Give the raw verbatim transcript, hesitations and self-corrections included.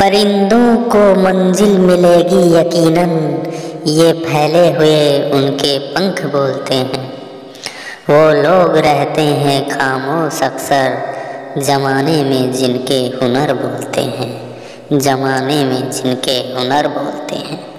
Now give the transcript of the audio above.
परिंदों को मंजिल मिलेगी यकीनन, ये फैले हुए उनके पंख बोलते हैं। वो लोग रहते हैं खामोश अक्सर, ज़माने में जिनके हुनर बोलते हैं, ज़माने में जिनके हुनर बोलते हैं।